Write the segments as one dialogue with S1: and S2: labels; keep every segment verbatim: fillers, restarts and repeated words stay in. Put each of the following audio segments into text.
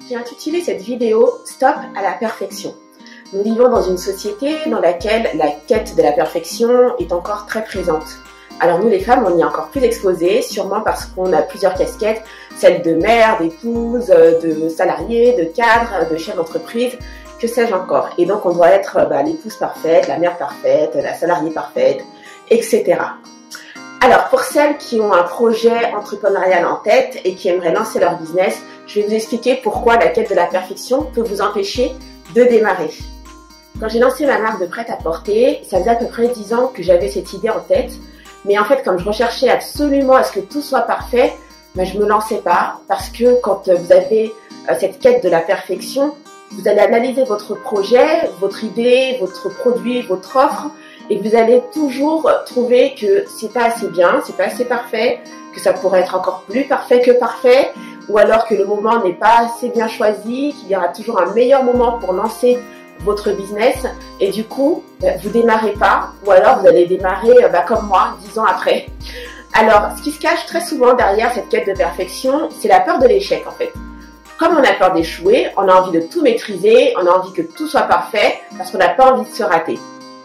S1: J'ai intitulé cette vidéo « Stop à la perfection ». Nous vivons dans une société dans laquelle la quête de la perfection est encore très présente. Alors nous les femmes, on y est encore plus exposées, sûrement parce qu'on a plusieurs casquettes, celle de mère, d'épouse, de salariée, de cadre, de chef d'entreprise, que sais-je encore. Et donc on doit être bah, l'épouse parfaite, la mère parfaite, la salariée parfaite, et cetera. Alors pour celles qui ont un projet entrepreneurial en tête et qui aimeraient lancer leur business, je vais vous expliquer pourquoi la quête de la perfection peut vous empêcher de démarrer. Quand j'ai lancé ma marque de prêt-à-porter, ça faisait à peu près dix ans que j'avais cette idée en tête. Mais en fait, comme je recherchais absolument à ce que tout soit parfait, ben, je me lançais pas. Parce que quand vous avez cette quête de la perfection, vous allez analyser votre projet, votre idée, votre produit, votre offre, et vous allez toujours trouver que c'est pas assez bien, c'est pas assez parfait, que ça pourrait être encore plus parfait que parfait, ou alors que le moment n'est pas assez bien choisi, qu'il y aura toujours un meilleur moment pour lancer votre business, et du coup, vous démarrez pas, ou alors vous allez démarrer bah, comme moi, dix ans après. Alors, ce qui se cache très souvent derrière cette quête de perfection, c'est la peur de l'échec en fait. Comme on a peur d'échouer, on a envie de tout maîtriser, on a envie que tout soit parfait, parce qu'on n'a pas envie de se rater.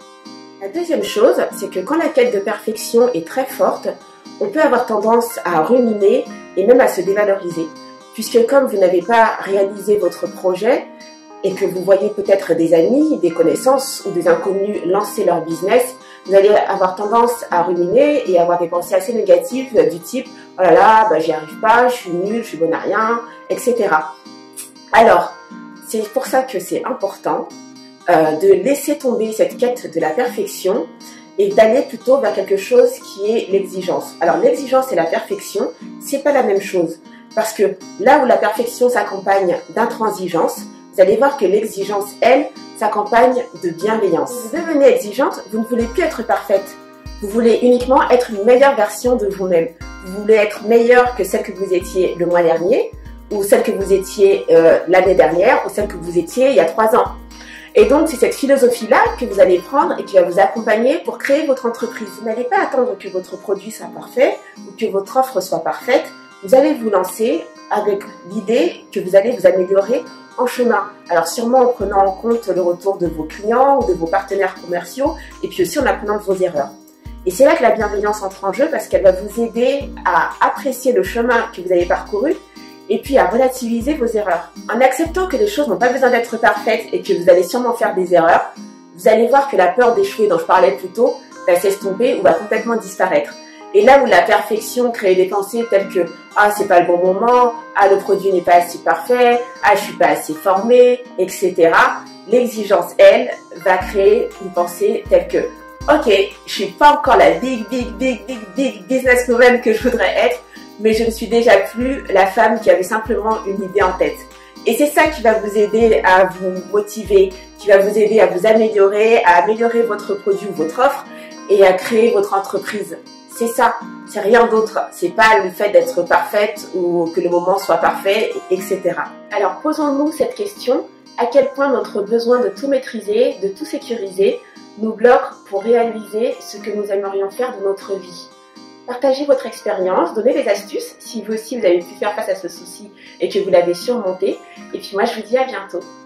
S1: La deuxième chose, c'est que quand la quête de perfection est très forte, on peut avoir tendance à ruminer et même à se dévaloriser. Puisque comme vous n'avez pas réalisé votre projet et que vous voyez peut-être des amis, des connaissances ou des inconnus lancer leur business, vous allez avoir tendance à ruminer et avoir des pensées assez négatives du type « Oh là là, bah, j'y arrive pas, je suis nulle, je suis bonne à rien, et cetera » Alors, c'est pour ça que c'est important Euh, de laisser tomber cette quête de la perfection et d'aller plutôt vers quelque chose qui est l'exigence. Alors l'exigence et la perfection, c'est pas la même chose, parce que là où la perfection s'accompagne d'intransigeance, vous allez voir que l'exigence, elle, s'accompagne de bienveillance. Vous devenez exigeante, vous ne voulez plus être parfaite, vous voulez uniquement être une meilleure version de vous-même. Vous voulez être meilleure que celle que vous étiez le mois dernier, ou celle que vous étiez euh, l'année dernière, ou celle que vous étiez il y a trois ans. Et donc, c'est cette philosophie-là que vous allez prendre et qui va vous accompagner pour créer votre entreprise. Vous n'allez pas attendre que votre produit soit parfait ou que votre offre soit parfaite. Vous allez vous lancer avec l'idée que vous allez vous améliorer en chemin. Alors, sûrement en prenant en compte le retour de vos clients ou de vos partenaires commerciaux et puis aussi en apprenant de vos erreurs. Et c'est là que la bienveillance entre en jeu parce qu'elle va vous aider à apprécier le chemin que vous avez parcouru et puis à relativiser vos erreurs. En acceptant que les choses n'ont pas besoin d'être parfaites et que vous allez sûrement faire des erreurs, vous allez voir que la peur d'échouer dont je parlais plus tôt va s'estomper ou va complètement disparaître. Et là où la perfection crée des pensées telles que « Ah, c'est pas le bon moment »,« Ah, le produit n'est pas assez parfait »,« Ah, je suis pas assez formée », et cetera. L'exigence, elle, va créer une pensée telle que « Ok, je suis pas encore la big, big, big, big, big businesswoman que je voudrais être, mais je ne suis déjà plus la femme qui avait simplement une idée en tête. » Et c'est ça qui va vous aider à vous motiver, qui va vous aider à vous améliorer, à améliorer votre produit ou votre offre et à créer votre entreprise. C'est ça, c'est rien d'autre. C'est pas le fait d'être parfaite ou que le moment soit parfait, et cetera. Alors posons-nous cette question, à quel point notre besoin de tout maîtriser, de tout sécuriser, nous bloque pour réaliser ce que nous aimerions faire de notre vie. Partagez votre expérience, donnez des astuces si vous aussi vous avez pu faire face à ce souci et que vous l'avez surmonté. Et puis moi je vous dis à bientôt.